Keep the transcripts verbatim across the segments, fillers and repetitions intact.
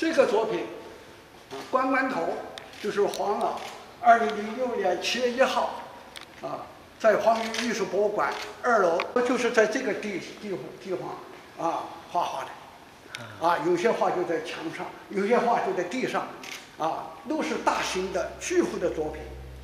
这个作品，啊，关关头就是黄老，二零零六年七月一号，啊，在黄鱼艺术博物馆二楼，就是在这个地地地方啊画画的，啊，有些画就在墙上，有些画就在地上，啊，都是大型的巨幅的作品。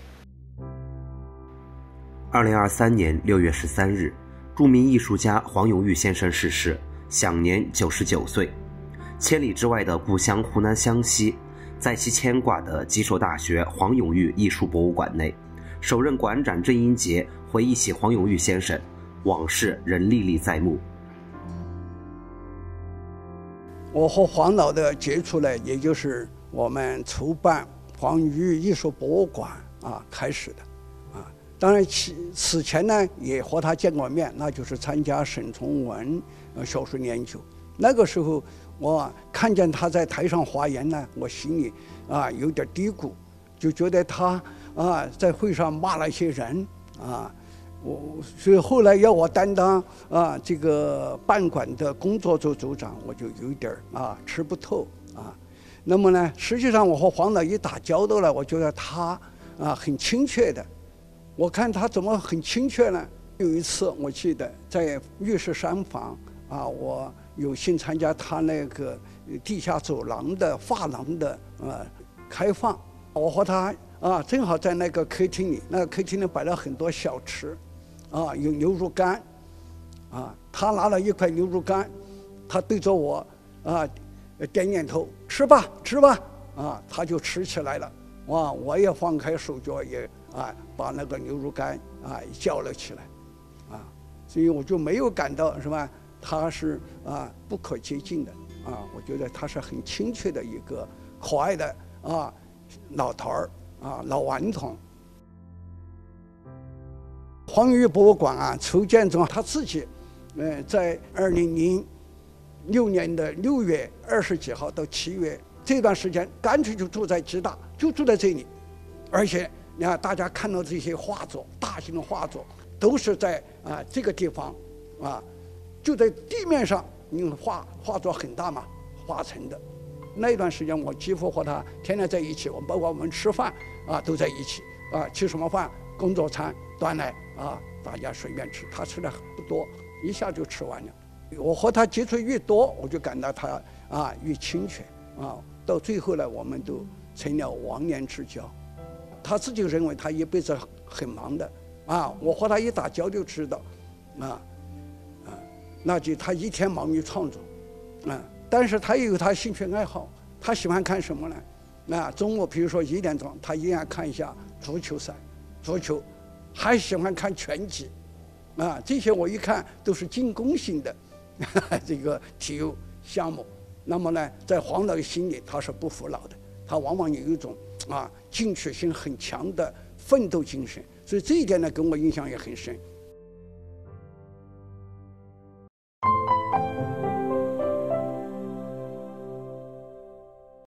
二零二三年六月十三日，著名艺术家黄永玉先生逝世，享年九十九岁。千里之外的故乡湖南湘西，在其牵挂的吉首大学黄永玉艺术博物馆内，首任馆长郑英杰回忆起黄永玉先生，往事仍历历在目。 我和黄老的接触呢，也就是我们筹办黄永玉艺术博物馆啊开始的，啊，当然其此前呢也和他见过面，那就是参加沈从文呃小说研究。那个时候我看见他在台上发言呢，我心里啊有点嘀咕，就觉得他啊在会上骂了一些人啊，我所以后来要我担当啊这个办馆的工作组组长，我就有点啊吃不透啊。那么呢，实际上我和黄老一打交道了，我觉得他啊很亲切的。我看他怎么很亲切呢？有一次我记得在御史山房啊，我有幸参加他那个地下走廊的发廊的呃开放，我和他啊正好在那个客厅里，那个客厅里摆了很多小吃，啊有牛肉干，啊他拿了一块牛肉干，他对着我啊点点头，吃吧吃吧，啊他就吃起来了，哇我也放开手脚也啊把那个牛肉干啊叫了起来，啊所以我就没有感到是吧？他是啊不可接近的啊，我觉得他是很亲切的一个可爱的啊老头儿啊老顽童。黄永玉博物馆啊筹建中，他自己，呃，在二零零六年的六月二十几号到七月这段时间，干脆就住在吉大，就住在这里，而且你看大家看到这些画作，大型的画作都是在啊这个地方啊。就在地面上，因为画画作很大嘛，画成的。那段时间我几乎和他天天在一起，我们包括我们吃饭啊都在一起啊，吃什么饭？工作餐端来啊，大家随便吃。他吃的不多，一下就吃完了。我和他接触越多，我就感到他啊越亲切啊。到最后呢，我们都成了忘年之交。他自己认为他一辈子很忙的啊，我和他一打交就知道啊。那就他一天忙于创作，啊，但是他也有他兴趣爱好，他喜欢看什么呢？啊，中午比如说一点钟，他依然看一下足球赛，足球，还喜欢看拳击，啊，这些我一看都是进攻性的呵呵这个体育项目。那么呢，在黄老心里他是不服老的，他往往有一种啊进取心很强的奋斗精神，所以这一点呢，给我印象也很深。